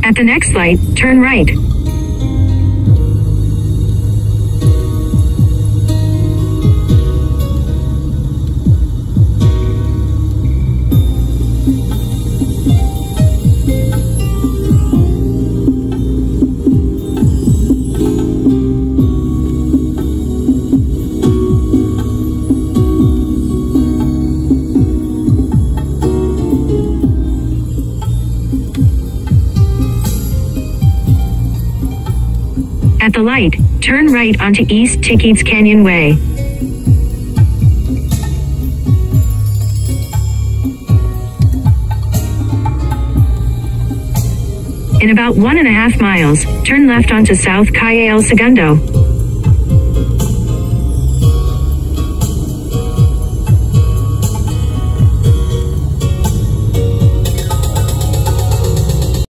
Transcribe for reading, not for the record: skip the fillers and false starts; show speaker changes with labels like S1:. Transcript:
S1: At the next light, turn right. At the light, turn right onto East Tickets Canyon Way. In about 1.5 miles, turn left onto South Calle El Segundo.